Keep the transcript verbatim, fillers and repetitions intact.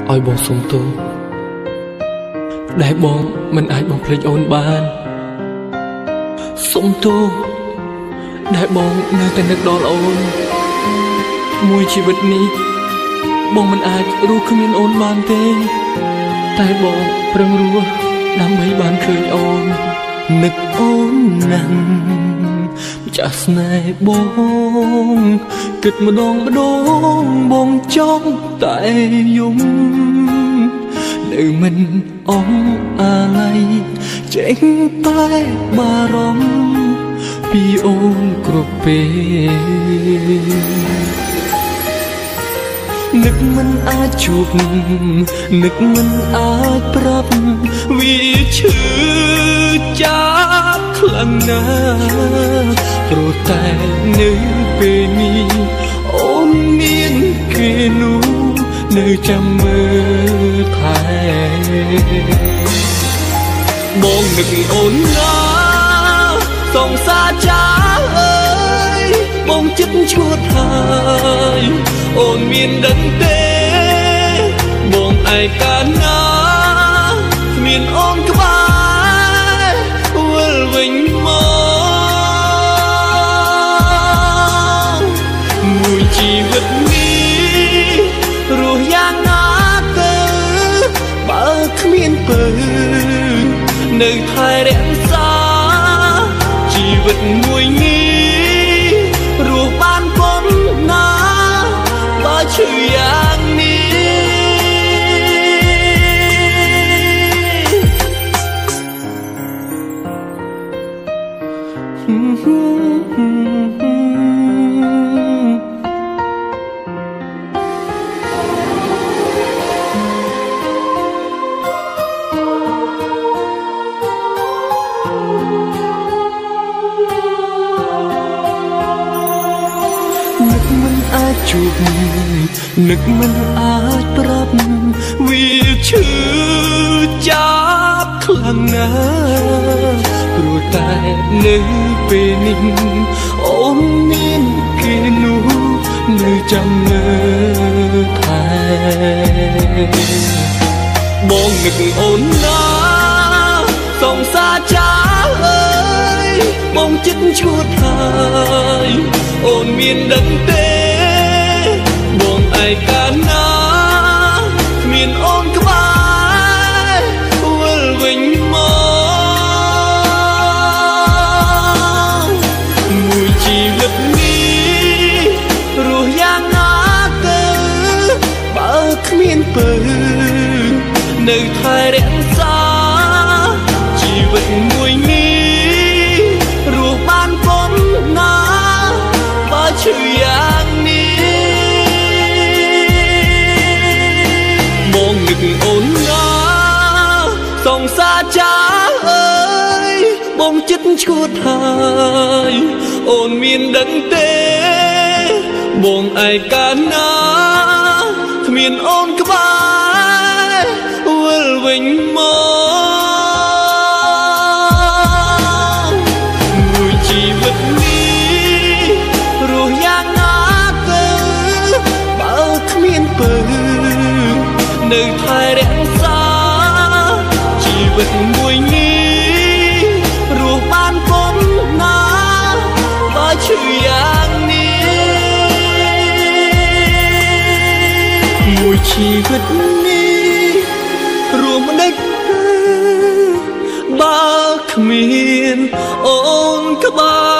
ឲ្យបងសុំទោសដែលបងមិនអាចបំភ្លេចអូនបានសុំទោសដែលបងនៅតែនឹកដល់អូនមួយជីវិតនេះបងមិនអាចរស់គ្មានអូនបានទេតែបងប្រឹងរស់ដើម្បីបានឃើញអូននឹកអូនណាស់ម្ចាស់ស្នេហ៍បងគិតម្ដងម្ដងបងចង់តែយំនៅមិនអងអាឡ័យចេញតែបារម្ភពីអូនគ្រប់ពេលនឹកមិនអាចជួបនឹកមិនអាចប្រាប់វាឈឺចាប់ខ្លាំងណាស់ព្រោះតែនៅពេលនេះអូនមានគេនោះនៅចាំមើលថែបងនឹកអូនណាសងសាចាអើយបងចិត្តឈួតហើយអូនមានដឹងទេបងឯកាលណាគ្មានអូនក្បែរវិលវិញមកមួយជីវិតនេះរស់យ៉ាងណាទៅបើគ្មានពើនៅថែរក្សាជីវិតមួយនេះរស់បានប៉ុណ្ណាបើឈឺយ៉ាងនេះជួបនឹកមិនអាចប្រាប់វាឈឺចាប់ខ្លាំងណាស់ព្រោះតែនៅពេលនេះអូនមានគេនោះនៅចាំមើលថែបងនឹកអូនណាសងសាចាអើយបងចិត្តឈួតហើយអូនមានដឹងទេបងឯកាលណាគ្មានអូនក្បែរវិលវិញមកមួយជីវិតនេះរស់យ៉ាងណាទៅបើគ្មានពើនៅថែរក្សាជីវិតមួយនេះរស់បានប៉ុណ្ណាបើឈឺយ៉ាងនេះនឹកអូនណាសងសាចាអើយបងចិត្តឈួតហើយអូនមានដឹងទេបងឯកាលណាគ្មានអូនក្បែរវិលវិញមកមួយជីវិតនេះរស់យ៉ាងណាទៅបើគ្មានពើនៅថែរក្សាជីវិតមួយនេះរស់បានប៉ុណ្ណាបើឈឺយ៉ាងនេះមួយជីវិតនេះរស់មិនដេចទេបើគ្មានអូនក្បែរ